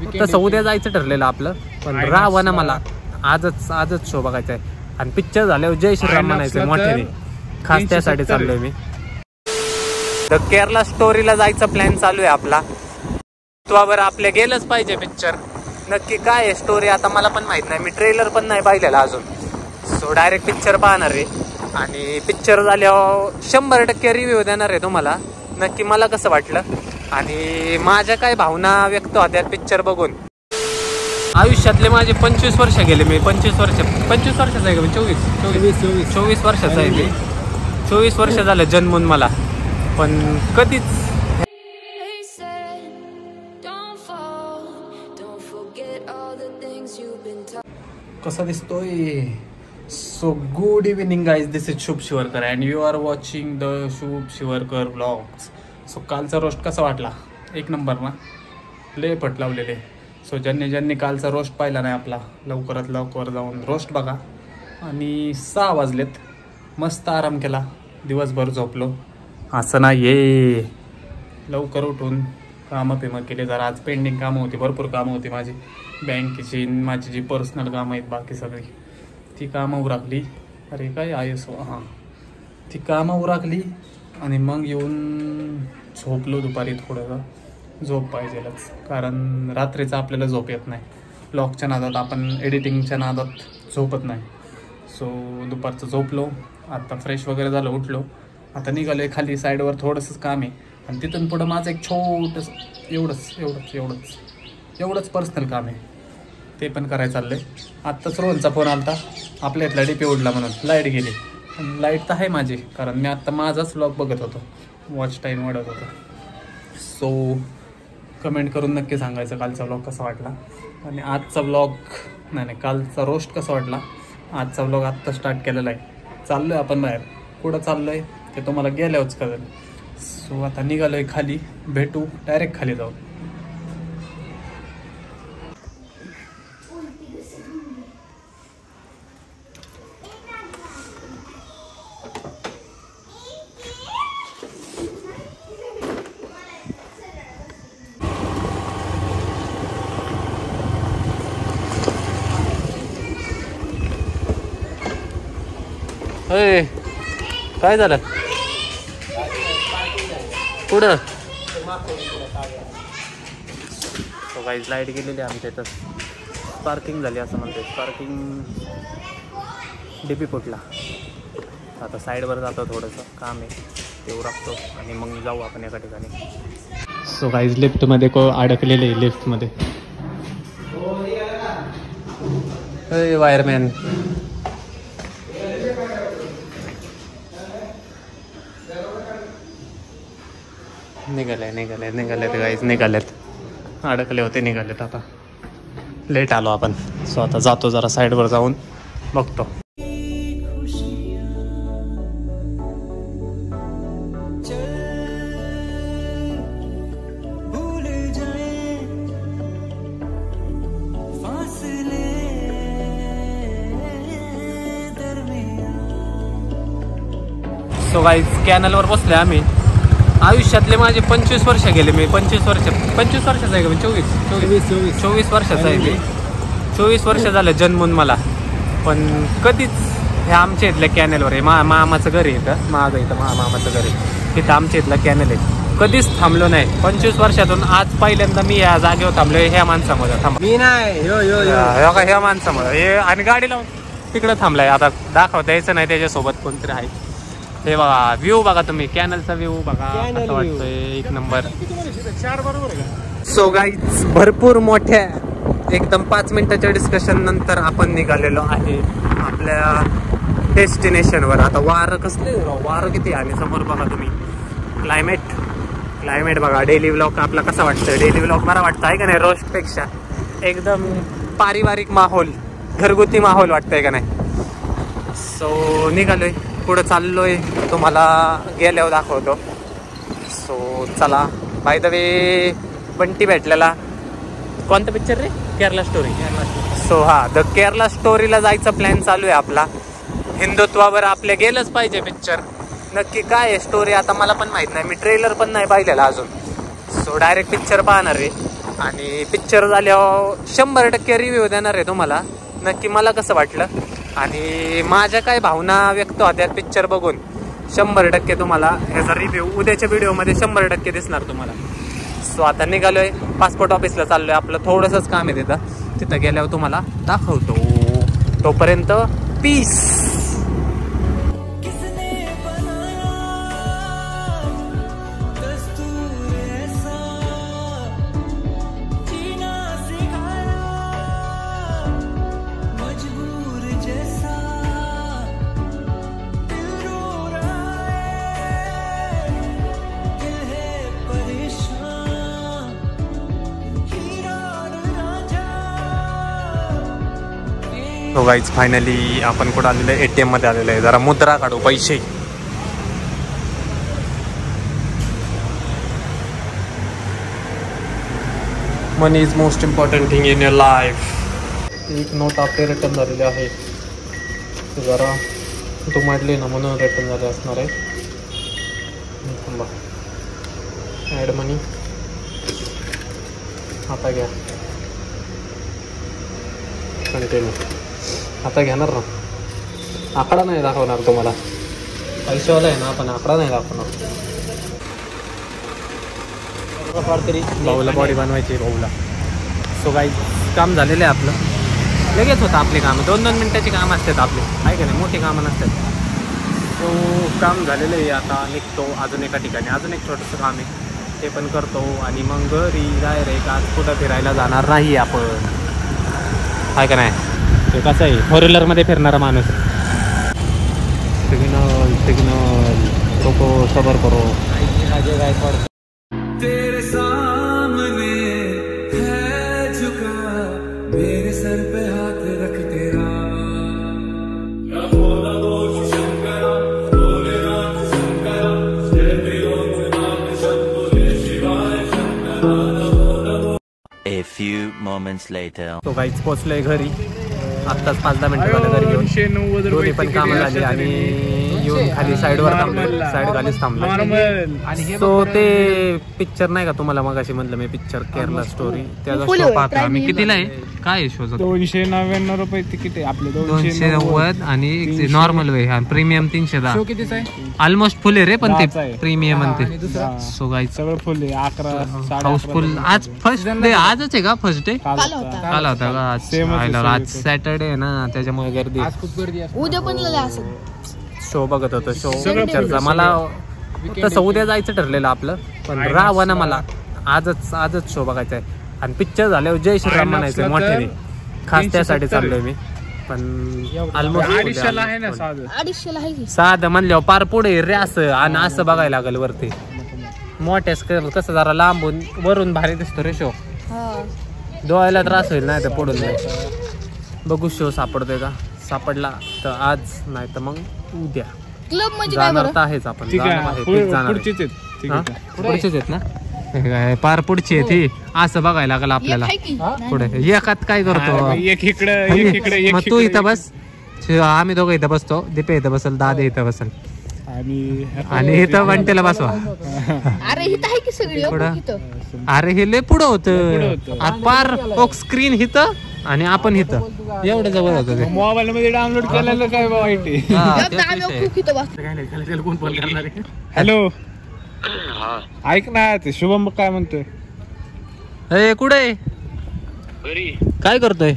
तसं उद्या जायचं ठरलेलं आपलं, पण राहावं ना मला. आजच शो बघायचा आहे आणि पिक्चर झाल्यावर जय श्रीराम म्हणायचं मोठ्याने. खास त्यासाठी चाललोय मी. द केरला स्टोरीला जायचा प्लॅन चालू आहे आपला. त्वावर आपल्या गेलंच पाहिजे पिक्चर. नक्की काय आहे स्टोरी आता मला पण माहित नाही, मी ट्रेलर पण नाही पाहिलेला अजून. सो डायरेक्ट पिक्चर पाहणार आहे आणि पिक्चर झाल्यावर 100% रिव्ह्यू देणार आहे तुम्हाला. नक्की मला कसं वाटलं आणि माझ्या काय भावना व्यक्त होत्या पिक्चर बघून. आयुष्यातले माझे 25 वर्ष गेले. मी 25 वर्षाचा आहे का मी? 24 वर्षाचा आहे मी. 24 वर्ष झालं जन्मून मला, पण कधीच कसा दिसतोय. So good evening guys, this is Shubh Shivarkar and you are watching the Shubh Shivarkar blogs. So कालचा रोस्ट कसा वाटला? एक नंबर ना, लय पट लावलेले. सो ज्यांनी कालचा रोस्ट पाहिला नाही आपला, लवकरात लवकर जाऊन रोस्ट बघा. आणि 6 वाजलेत, मस्त आराम केला, दिवसभर झोपलो. असं नाही ये, लवकर उठून कामं केले. जरा आज पेंडिंग कामं होती, भरपूर कामं होती माझी बँकेची, माझी जी पर्सनल कामं आहेत बाकी सगळी, ती कामं उरकली. अरे काय ISO, हां, ती कामं उरकली आणि मग येऊन झोपलो. दुपारी थोडंसं झोप पाहिजेलच, कारण रात्रीचं आपल्याला झोप येत नाही. ब्लॉगच्या नादात, आपण एडिटिंगच्या नादात झोपत नाही. सो दुपारचं झोपलो. आता फ्रेश वगैरे झालं, उठलो. आता निघालो आहे खाली, साईडवर थोडंसंच काम आहे आणि तिथून पुढं माझं एक छोटंसं एवढंच पर्सनल काम आहे, ते पण करायचं चाललं आहे. आत्ताच रोहनचा फोन आला होता, आपल्या इथला DP उडला म्हणून. लाईट गेली, लाईट तर आहे माझी, कारण मी आत्ता माझाच व्लॉग बघत होतो, वॉच टाईम वाढत होता. सो कमेंट करून नक्की सांगायचं कालचा व्लॉग कसा वाटला आणि आजचा व्लॉग नाही कालचा रोस्ट कसा वाटला. आजचा व्लॉग आत्ता स्टार्ट केलेला आहे. चाललो आहे आपण बाहेर. कुठं चाललो आहे ते तुम्हाला गेल्यावरच कळेल. सो आता निघालो आहे खाली, भेटू डायरेक्ट खाली जाऊ. अय काय झालं? पुढं तो काहीच लाईट गेलेली आमच्या इथं. स्पार्किंग झाली असं म्हणते. स्पार्किंग DP फुटला. आता साईडवर जातो, थोडंसं काम आहे ते उरकतो आणि मग जाऊ आपण एका ठिकाणी. सो काहीच लिफ्टमध्ये अडकलेले आहे. लिफ्टमध्ये वायरमॅन निघालेत. अडकले होते, निघालेत. आता लेट आलो आपण. सो आता जातो, जरा साईडवर जाऊन बघतो. सो गाईज कॅनलवर बसले आम्ही. आयुष्यातले माझे 25 वर्ष गेले. मी 25 वर्षाचा आहे का मी? 24 वर्षाचा आहे मी. 24 वर्ष झालं जन्मून मला, पण कधीच हे आमच्या इथल्या कॅनेलवर आहे. मामाचं घर आहे इथं मागं, इथं मामाचं घर आहे तिथं आमच्या इथलं कॅनेल आहे. कधीच थांबलो नाही 25 वर्षातून. आज पहिल्यांदा मी या जागेवर थांबलो. ह्या माणसामध्ये थांबलो मी नाही. ह्या माणसामध्ये हे आणि गाडी लावून तिकडं थांबलाय. आता दाखवता यायचं नाही, त्याच्यासोबत कोणतरी आहे. हे बघा व्ह्यू बघा तुम्ही, कॅनलचा व्ह्यू बघा कसं वाटतोय. एक नंबर. सो गाईज भरपूर मोठ्या एकदम 5 मिनिटाच्या डिस्कशन नंतर आपण निघालेलो आहे आपल्या डेस्टिनेशनवर. आता वारं कसलं, वारं किती आणि समोर बघा तुम्ही क्लायमेट बघा. डेली व्लॉग आपला कसा वाटतं? डेली व्लॉग मला वाटतं आहे का नाही रोस्टपेक्षा एकदम पारिवारिक माहोल, घरगुती माहोल वाटतंय का नाही. सो निघालोय, पुढं चाललोय, तुम्हाला गेल्यावर दाखवतो. सो चला. बाय द वे बंटी भेटलेला. कोणता पिक्चर रे? Kerala story. So the Kerala स्टोरीला जायचा प्लॅन चालू आहे आपला. हिंदुत्वावर आपल्या गेलंच पाहिजे पिक्चर. नक्की काय आहे स्टोरी आता मला पण माहित नाही, मी ट्रेलर पण नाही पाहिलेला अजून. सो डायरेक्ट पिक्चर पाहणार आहे आणि पिक्चर झाल्यावर 100% रिव्ह्यू देणार आहे तुम्हाला नक्की मला कसं वाटलं आणि माझ्या काय भावना व्यक्त होत्या पिक्चर बघून 100% तुम्हाला ह्याचा रिव्ह्यू उद्याच्या व्हिडिओमध्ये 100% दिसणार तुम्हाला. सो आता निघालोय, पासपोर्ट ऑफिसला चाललोय, आपलं थोडंसंच काम आहे तिथं गेल्यावर तुम्हाला दाखवतो. तोपर्यंत पीस. तो गाईज फायनली आपण कुठं आलेलो आहे, ATM मध्ये आलेलो आहे. जरा मुद्रा काढू, पैसे. Money is most important thing in your life. एक नोट आपले रिटर्न झालेले आहे, जरा दुमाडले ना म्हणून रिटर्न झाले असणार आहे. थांबा, ॲड मनी आता घ्या, कंटिन्यू. आता घेणार ना, आकडा नाही दाखवणार तुम्हाला, पैशावाला आहे ना, पण आकडा नाही दाखवणार. भाऊला बॉडी बनवायची भाऊला. सो काही काम झालेलं आहे आपलं, लगेच होतं आपले कामं. 2-2 मिनिटाची कामं असतात आपले, आहे का नाही, मोठी कामं नसतात. तो काम झालेलं आहे. आता निघतो अजून एका ठिकाणी, अजून एक छोटंसं काम आहे ते पण करतो आणि मग घरी डायरेक्ट आज कुठं फिरायला जाणार नाही आपण, आहे का नाही. ते कसं आहे, 4 व्हीलरमध्ये फिरणारा माणूस. सिग्नल सिग्नल लोको सबर करो. तेरे सामने है झुका, मेरे सर पे हाथ रख तेरा. A few moments later. तो काहीच पोचलोय घरी, आत्ताच 5-10 मिनिटं झालं घरी येऊन. दोन्ही पण कामं झाली आणि येऊन खाली साईडवर थांबलो, साईड खालीच थांबलो. तो ते पिक्चर नाही का तुम्हाला मगाशी म्हटलं मी, पिक्चर केरला स्टोरी, त्याचा शो पाहतो आम्ही. कितीला आहे, काय आहे शोचं? 299 रुपये तिकीट आहे आपले. 290 आणि normal way, premium 310. Almost full आहे रे, पण ते प्रीमियम म्हणते. सो गाईज सगळं फुल आहे. 11 हाऊसफुल. आज फर्स्ट डे, आजच आहे का फर्स्ट डे? काल होता का आज? आज सॅटर्डे आहे ना, त्याच्यामुळे गर्दी. उद्या पण शो बघत होतो, शो पिक्चरचा. मला तसं उद्या जायचं ठरलेलं आपलं, पण राहावं ना मला, आजच शो बघायचा आहे. आणि पिक्चर झाल्यावर जय श्रीराम म्हणायचं मोठ्याने, खास त्यासाठी चाललोय मी. पण ऑलमोस्ट साधं म्हणल्यावर पार पुढे रे असं, आणि असं बघायला लागेल वरती मोठ्या स्क्रीन. कसं जरा लांबून वरून भारी दिसतो रे शो, डोळ्याला त्रास होईल नाही तर पुढून नाही. बघू शो सापडतोय का, सापडला तर आज, नाही तर मग उद्या. क्लब म्हणजे जाणार तर आहेच आपण, पुढचेच आहेत ना, पार पुढची आहे ती. असं बघायला लागलं आपल्याला पुढे. एकात काय करतो, एक इकडे मग तू इथं बस, आम्ही दोघं इथं बसतो, दीपे इथं बसल, दादे इथं बसल, आणि इथं वंटेला बसवा. अरे हे लय पुढं होतं, पार स्क्रीन हिथं आणि आपण हिथं, एवढं जवळ होतं. मोबाईल मध्ये डाउनलोड केलेलं काय वाईट आहे. हॅलो, ऐक ना, ते शुभम काय म्हणतोय? ए कुठे काय करतोय?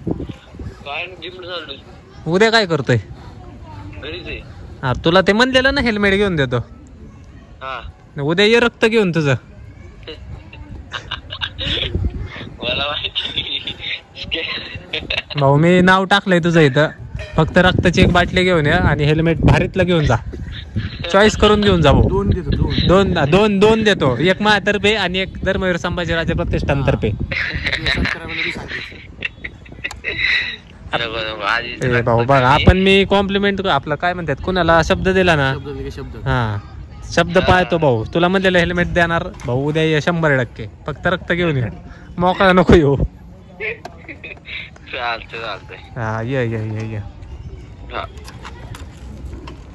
उद्या काय करतोय? तुला ते म्हणलेलं ना हेल्मेट घेऊन देतो, उद्या ये रक्त घेऊन तुझं. भाऊ मी नाव टाकलंय तुझं इथं, फक्त रक्ताची एक बाटली घेऊन या आणि हेल्मेट भारीतलं घेऊन जा, चॉईस करून घेऊन जा भाऊ. दोन देतो, एक माझ्यातर्फे आणि एक धर्मवीर संभाजीराजे प्रतिष्ठानतर्फे. भाऊ बघा, आपण मी कॉम्प्लिमेंट आपलं काय म्हणतात, कुणाला शब्द दिला ना, हा शब्द पाळतो भाऊ. तुला म्हणलेलं हेल्मेट देणार भाऊ, उद्या ये 100%, फक्त रक्त घेऊन ये, मोकळा नको येऊ. हा ये.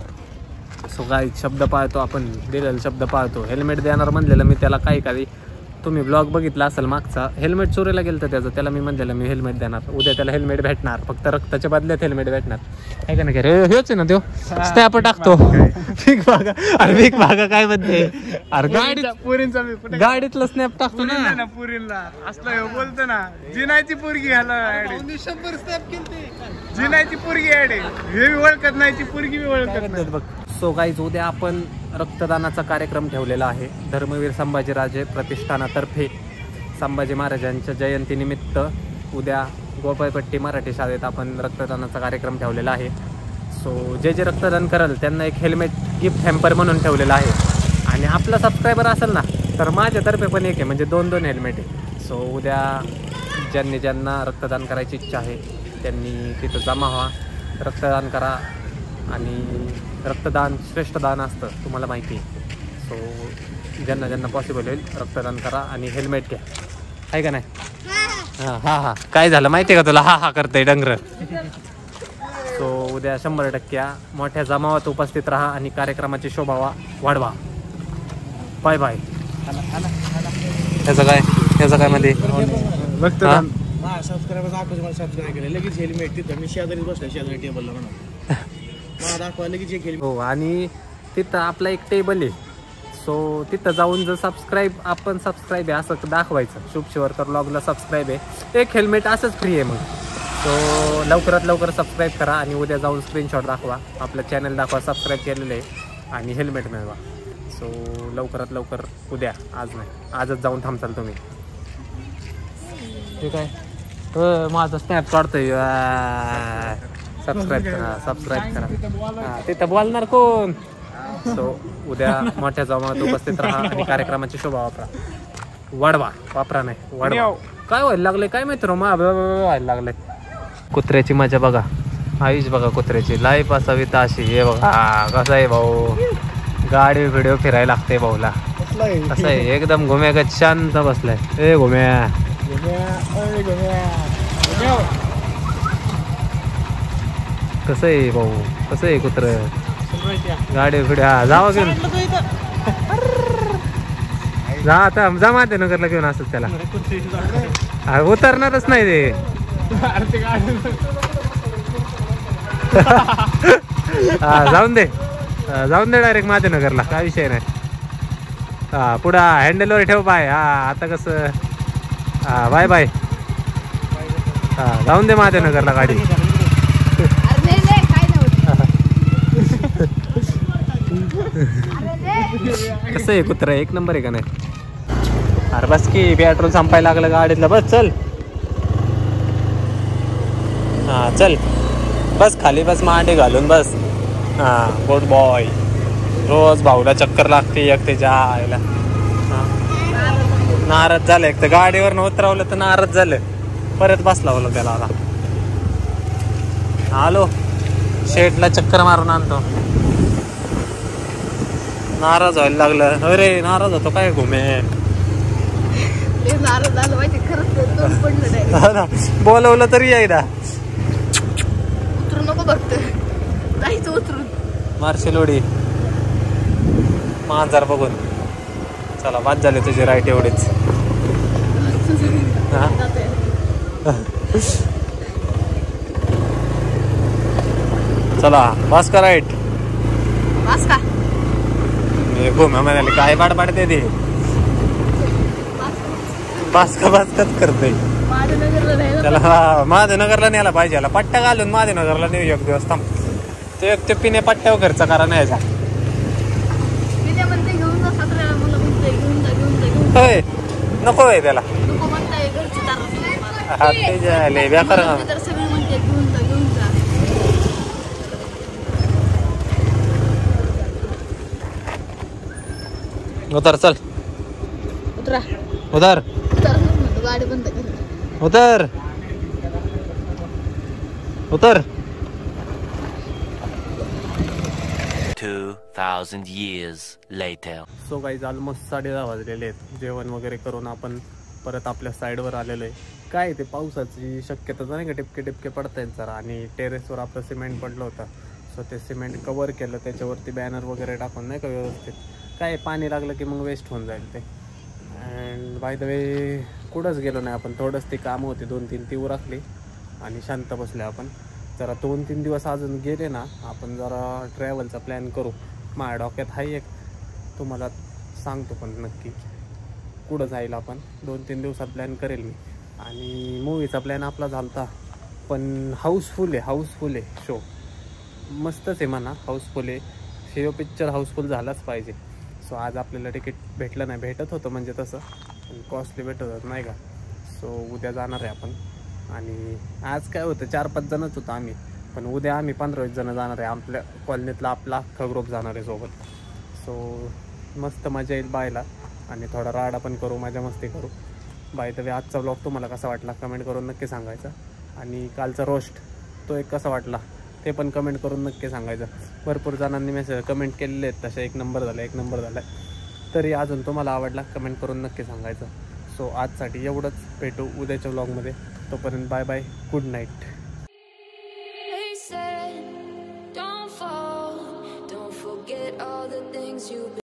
सो काय शब्द पाळतो आपण, दिलेला शब्द पाळतो. हेल्मेट देणार म्हणलेलं मी त्याला, काही तुम्ही ब्लॉग बघितला असेल मागचा, हेल्मेट चोरीला गेलं तर त्याचं, त्याला मी म्हणलेलं मी हेल्मेट देणार, उद्या त्याला हेल्मेट भेटणार, फक्त रक्ताच्या बदल्यात हेल्मेट भेटणार. आहे का नाही रे, हेच आहे ना तो स्नॅप टाकतो भीक भागा. अरे भीक भागा काय म्हणते, अरे गाडीतलं स्नॅप टाकतो ना पुरीला असलं बोलतो ना, जिनायची पोरगी शंभर स्नॅप केलते, जिनायची पोरगी हे ओळखत नाही, ती पोरगी मी ओळखत नाही बघ. सो गाईज, उद्या आपण रक्तदानाचा कार्यक्रम ठेवलेला आहे धर्मवीर संभाजीराजे प्रतिष्ठानातर्फे. संभाजी महाराजांच्या जयंतीनिमित्त उद्या गोपाळपट्टी मराठी शाळेत आपण रक्तदानाचा कार्यक्रम ठेवलेला आहे. सो जे रक्तदान कराल त्यांना एक हेल्मेट गिफ्ट हॅम्पर म्हणून ठेवलेला आहे. आणि आपला सबस्क्रायबर असेल ना तर माझ्यातर्फे पण एक आहे, म्हणजे 2-2 हेल्मेट आहे. सो उद्या ज्यांना रक्तदान करायची इच्छा आहे त्यांनी तिथं जमा व्हा, रक्तदान करा. आणि रक्तदान श्रेष्ठ दान असतं, तुम्हाला माहिती आहे. सो ज्यांना पॉसिबल होईल रक्तदान करा आणि हेल्मेट घ्या, आहे का नाही. हां काय झालं माहिती आहे का तुला, हा करतंय डंगर. सो उद्या 100% मोठ्या जमावात उपस्थित राहा आणि कार्यक्रमाची शोभा वाढवा. Bye bye. त्याचं काय मध्ये सबस्क्रायबर सबस्क्राईब केलं लगेच हेल्मेट तिथं मी शेजारीच बसलो, शेजारी टेबलला म्हणा दाखवा लगेच एक हेल्मेट. हो, आणि तिथं आपला एक टेबल आहे. सो तिथं जाऊन जर आपण सबस्क्राईब आहे असं दाखवायचं, शुभ शिवरकर ब्लॉगला सबस्क्राईब आहे, एक हेल्मेट असंच फ्री आहे. मग सो लवकरात लवकर सबस्क्राईब करा आणि उद्या जाऊन स्क्रीनशॉट दाखवा, आपलं चॅनल दाखवा सबस्क्राईब केलेलं आहे आणि हेल्मेट मिळवा. सो लवकरात लवकर उद्या, आज नाही आजच जाऊन थांबचाल तुम्ही. ठीक आहे, माझा स्नॅप काढतोय. सबस्क्राईब करा. तिथं बोलणार कोण. सो उद्या मोठ्या जमावात उपस्थित राहा आणि कार्यक्रमाची शोभा वाढवा नाही वाढवा. काय व्हायला लागले काय माहिती व्हायला लागले. कुत्र्याची मजा बघा, आयुष बघा कुत्र्याची लाईफ असावी तर अशी. हे बघा कसं आहे भाऊ, गाडी व्हिडिओ फिरायला लागते भाऊला. कसं आहे एकदम घुम्यागत शांत बसलाय. ए घुम्या कसं आहे भाऊ, कसं आहे कुत्र, गाडी फिड्या जावा घेऊन जा. आता जा महादेवनगरला घेऊन असत त्याला, उतरणारच नाही ते. जाऊन दे डायरेक्ट महादेवनगरला, काय विषय नाही. हा पुढं हँडलवर ठेव बाय. हा आता कसं, हा बाय बाय. हा जाऊन दे महादेवनगरला गाडी. कसं आहे कुत्रा, एक नंबर आहे का नाही. अरे बस की पेट्रोल संपायला लागलं गाडीतलं, बस चल. हा चल बस खाली, बस मांडी घालून बस. हा गुड बॉय. रोज भाऊला चक्कर लागते एक त्याच्या आईला. नाराज झालं, एक तर गाडीवर उतरवलं तर नाराज झालं, परत बसला बोल त्याला. आलो शेटला चक्कर मारून आणतो. नाराज व्हायला लागलं. अरे नाराज होतो काय घुमे, बोलवलं तरी यायला उतरू नको बघत जायचं उतरून. मार्शल उडी मांजर बघून. चला बाद झाले तुझे राईट एवढेच. चला बस का राईट, बस का घुम्या म्हणाले काय पाड पाडते ते. बास्कच करते त्याला. महादेवनगरला न्यायला पाहिजे, याला पट्ट्या घालून महादेवनगरला नेऊ एक दिवस. थांब ते एक ते पिणे पट्ट्यावर खर्च करा नाही यायचा. होय नको आहे त्याला. हा ते झाले बेकार. उतर चल, उतरा उतर गाडी बंद कर. उतर उतर. 2000 years later. So guys almost 10:30 वाजलेले आहेत. जेवण वगैरे करून आपण परत आपल्या साईडवर आलेलो आहे. काय ते पावसाची शक्यता नाही का, टिपके टिपके पडतायत जरा. आणि टेरेसवर आपलं सिमेंट पडलं होतं, सो ते सिमेंट कवर केलं, त्याच्यावरती बॅनर वगैरे टाकून नाही का व्यवस्थित. काय पाणी लागलं की मग वेस्ट होऊन जाईल ते. अँड बाय द वे कुठंच गेलो नाही आपण, थोडंच ती कामं होती 2-3 ती उरकली आणि शांत बसले आपण. जरा 2-3 दिवस अजून गेले ना आपण जरा ट्रॅव्हलचा प्लॅन करू. माझ्या डोक्यात आहे एक, तुम्हाला सांगतो पण नक्की कुठं जाईल आपण. 2-3 दिवसात प्लॅन करेल मी. आणि मूवीचा प्लॅन आपला झाला पण हाऊसफुल आहे शो. मस्तच आहे म्हणा, हाऊसफुल आहे. शो पिक्चर हाऊसफुल झालाच पाहिजे. सो आज आपल्याला तिकीट भेटलं नाही, भेटत होतं म्हणजे तसं पण कॉस्टली भेटत होतं नाही का. सो उद्या जाणार आहे आपण. आणि आज काय होतं 4-5 जणच होतो आम्ही, पण उद्या आम्ही 15-20 जणं जाणार आहे. आपल्या कॉलनीतला आपला अख्खा ग्रुप जाणार आहे सोबत. सो मस्त मजा येईल बायला आणि थोडा राडा पण करू, मजा मस्ती करू. बाय द वे आजचा ब्लॉग तुम्हाला कसा वाटला कमेंट करून नक्की सांगायचा. आणि कालचा रोस्ट तो एक कसा वाटला ते पण कमेंट करून नक्की सांगायचं. भरपूर जणांनी मेसेज कमेंट केलेले आहेत तशा, 1 नंबर झाला. तरी अजून तुम्हाला आवडला कमेंट करून नक्की सांगायचं. सो आजसाठी एवढंच, भेटू उद्याच्या व्लॉगमध्ये. तोपर्यंत bye bye, good night. They said, don't fall, don't forget all the things you've been